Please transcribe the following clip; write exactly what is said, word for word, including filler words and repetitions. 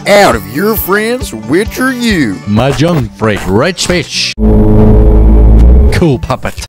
out of your friends, which are you? Mahjong freak, rich fish, cool puppet.